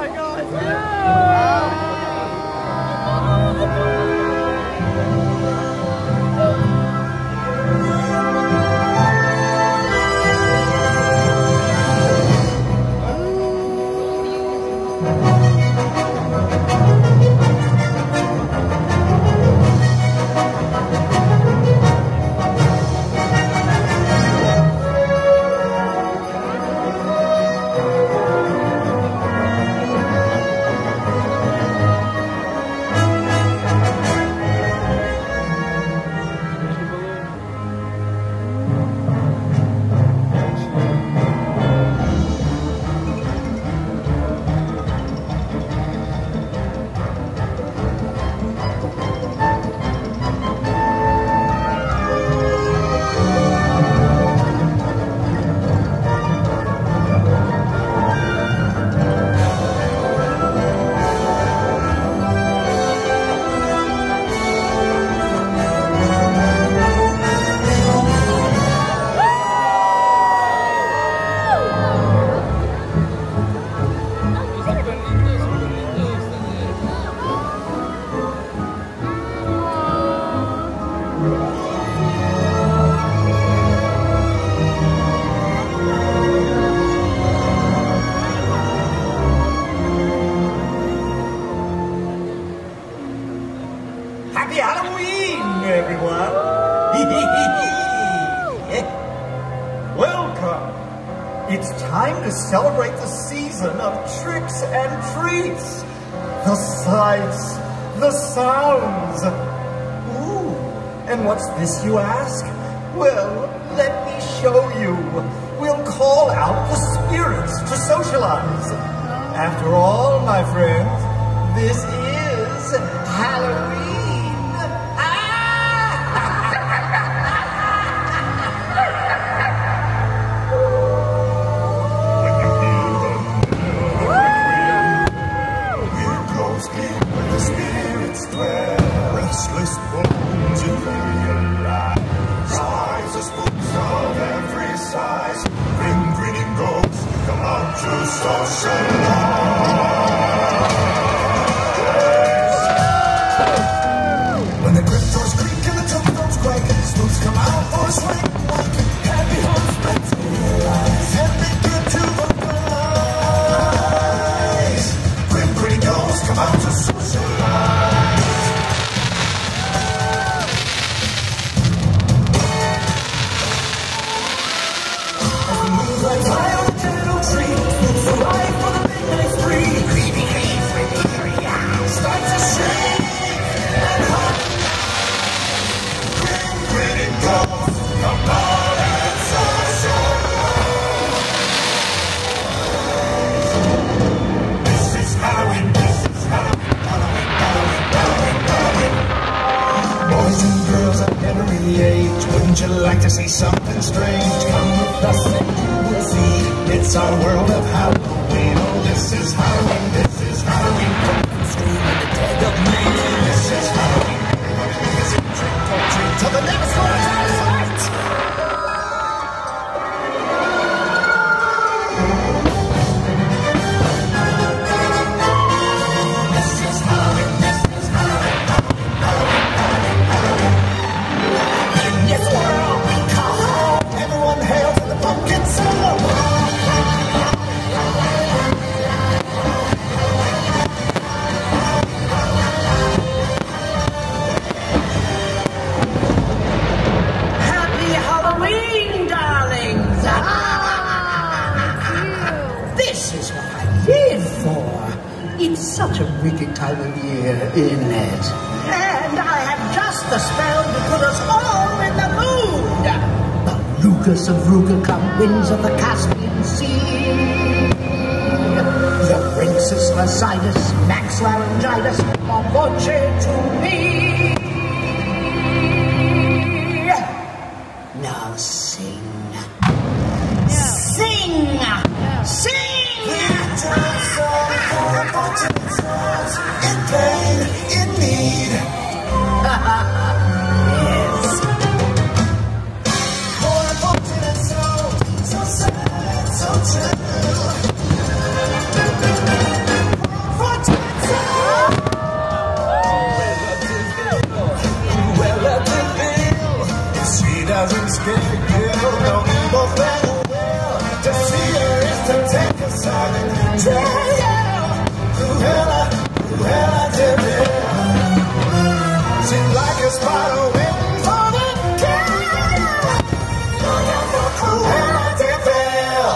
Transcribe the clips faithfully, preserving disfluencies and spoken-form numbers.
my God. No. Happy Halloween, everyone! Welcome! It's time to celebrate the season of tricks and treats. The sights, the sounds. Ooh, and what's this, you ask? Well, let me show you. We'll call out the spirits to socialize. After all, my friends, this is Halloween. Restless bones in very lives. Rise as books of every size. Grim grinning ghosts come out to socialize. When the crypt doors creak and the tombstones quake, spooks come out for a swing. Happy homes materialize and begin to vocalize. Grim grinning ghosts come out to socialize. Wouldn't you like to see something strange? Come with us and you will see. It's our world of Halloween. Oh, this is Halloween, this is Halloween. Pumpkin scream in the dead of night. This is Halloween. Everybody is in trick or treat till the next one is light. This is Halloween, this is Halloween, Halloween, Halloween, Halloween, Halloween. In this world we call home, everyone hail to the pumpkin song. Happy Halloween, darlings! Ah, this is what I live for. It's such a wicked time of year, isn't it? And I have just the spell to put us all in the mood. The Lucas of Ruga come winds of the Caspian Sea. The Rinxus Lacidus, Max Laryngitis, or Voce to me. Now sing. Sing! Sing! In pain, in need. Yes. Poor unfortunate soul, so sad, so true. procedure is to take a silent trail. Cruella, Cruella de Vil. Seems like a spider waiting for the kill. Cruella de Vil.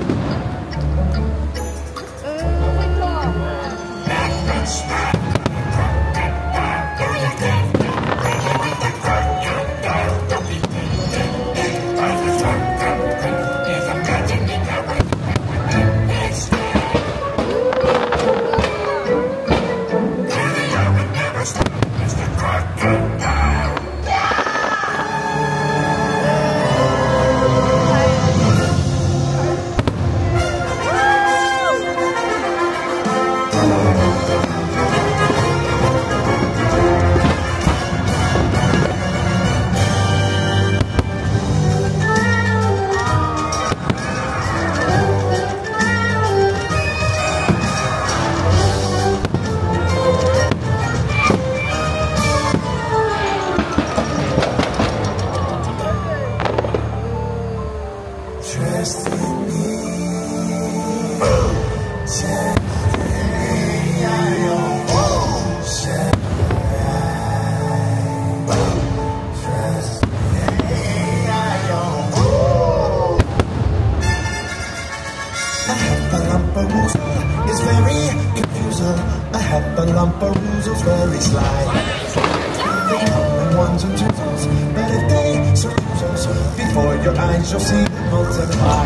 It's very confusing. A Hepalumperoozel's very sly. They come in ones and twos, but if they seduce us before your eyes, you'll see them multiply.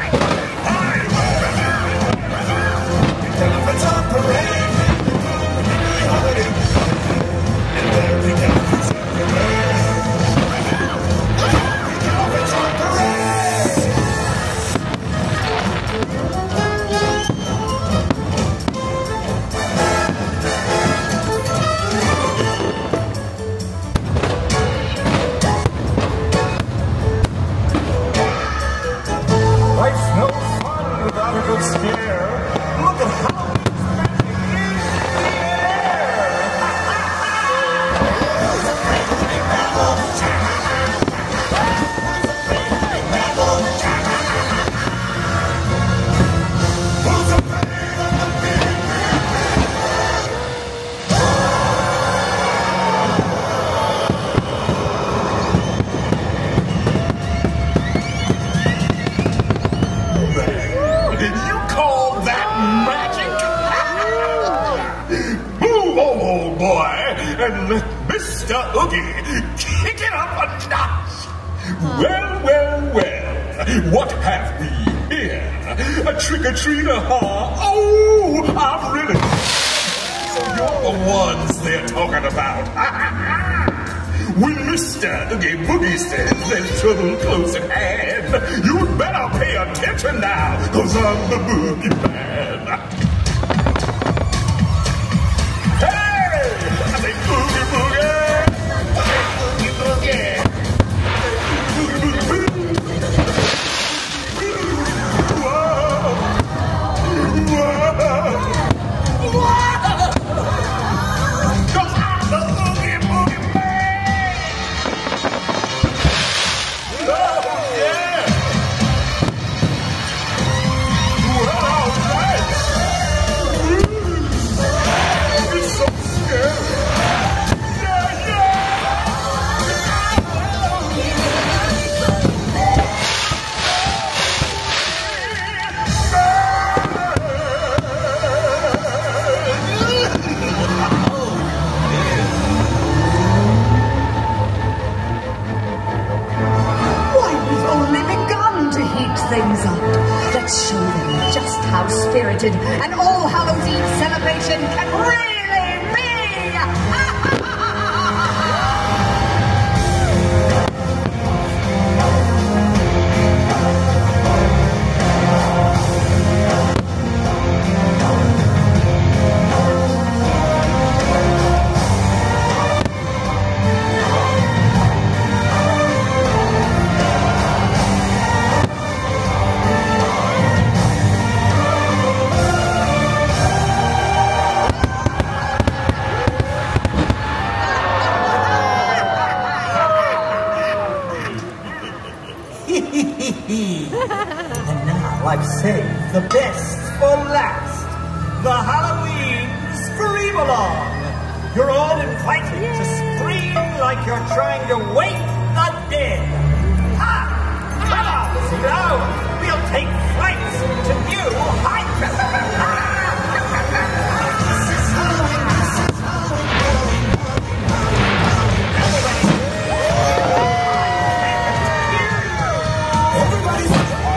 Elephants on parade, and every elephant's everywhere. Elephants on parade. Life's no fun without a good scare. Look at how he's magic in the air. You call that magic? Move, old boy, and let Mister Oogie kick it up a notch. Well, well, well, what have we here? A trick-or-treater, huh? Oh, I'm really... So you're the ones they're talking about. When Mister Oogie Boogie says there's trouble close at hand, you'd better pay attention now, cause I'm the Boogie Man. Hey! I say Boogie Boogie! Boogie Boogie! Boogie Boogie! Whoa! Whoa! Whoa! Cause I'm the Boogie Boogie Man! Oh, yeah! Well, all right! Ooh, it's so scary! Yeah, Why, we've only begun to heat things up. Let's show them just how spirited an All Hallows Eve celebration can really be! saved the best for last. The Halloween Scream-Along. You're all invited to scream like you're trying to wake the dead. Ha! Come on, Zero! We'll take flights to new heights! This is Halloween, this is Halloween, Everybody's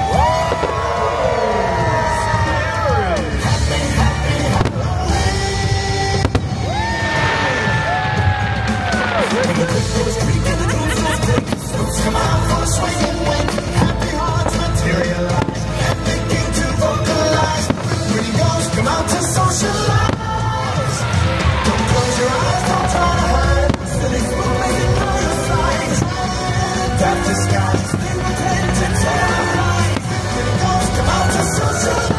come out for a swing and win. Happy hearts materialize and begin to vocalize. Pretty girls come out to socialize. Don't close your eyes, don't try to hide. Silly spoon making noise like that disguise. They pretend to terrorize. Pretty girls come out to socialize.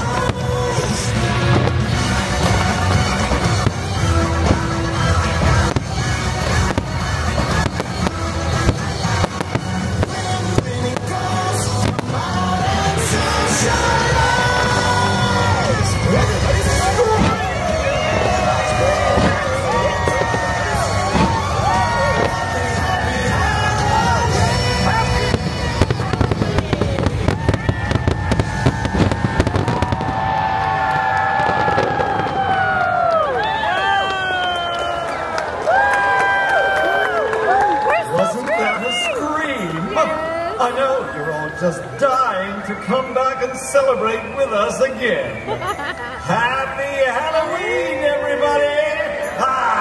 Just dying to come back and celebrate with us again. Happy Halloween, everybody! Ah!